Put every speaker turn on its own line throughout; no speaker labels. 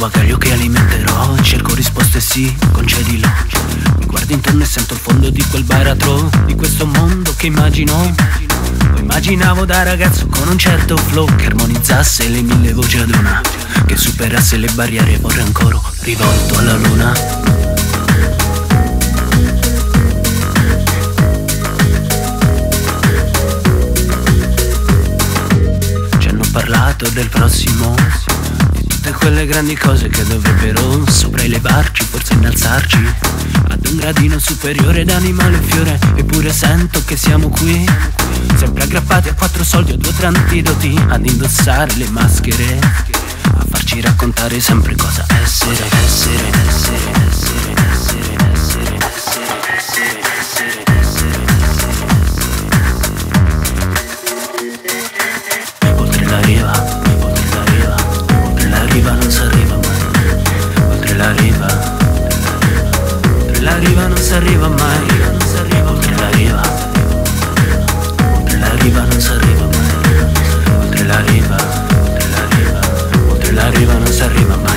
bagaglio che alimenterò. Cerco risposte sì, concedilo. Mi guardo intorno e sento il fondo di quel baratro, di questo mondo che immagino. Lo immaginavo da ragazzo con un certo flow che armonizzasse le mille voci ad una, che superasse le barriere. Vorrei un coro rivolto alla luna. Parlato del prossimo, di tutte quelle grandi cose che dovrebbero sopraelevarci, forse innalzarci ad un gradino superiore d'animale e fiore. Eppure sento che siamo qui, sempre aggrappati a 4 soldi o 2 o 3 antidoti, ad indossare le maschere, a farci raccontare sempre cosa essere. Oltre la riva non si arriva mai. Oltre la riva non si arriva mai. Oltre la riva non si arriva mai. Oltre la riva non si arriva mai.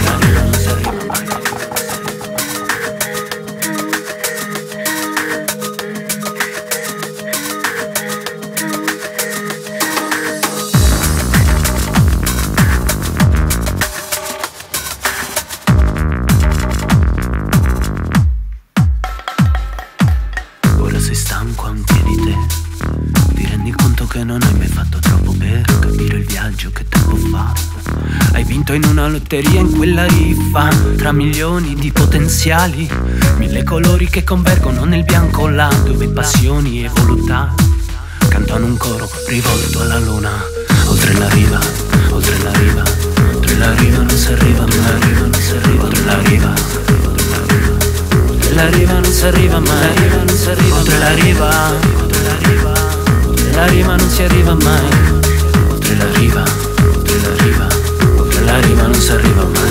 Sei stanco anche di te, ti rendi conto che non hai mai fatto troppo per capire il viaggio che tempo fa. Hai vinto in una lotteria, in quella riffa, tra milioni di potenziali, 1000 colori che convergono nel bianco là, dove passioni e volontà cantano un coro rivolto alla luna. Oltre la riva non si arriva mai. Oltre la riva non si arriva mai. Oltre la riva non si arriva mai. Oltre la riva non si arriva mai.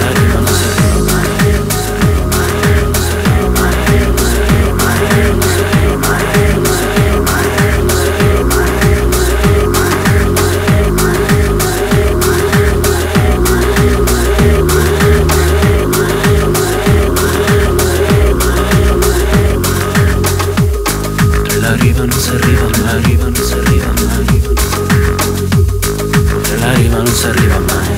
La riva non si arriva mai. Oltre la riva non si arriva mai.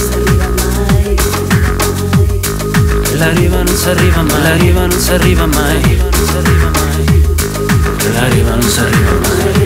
La riva non si arriva mai. La riva non si arriva mai. Oltre la riva non si arriva mai.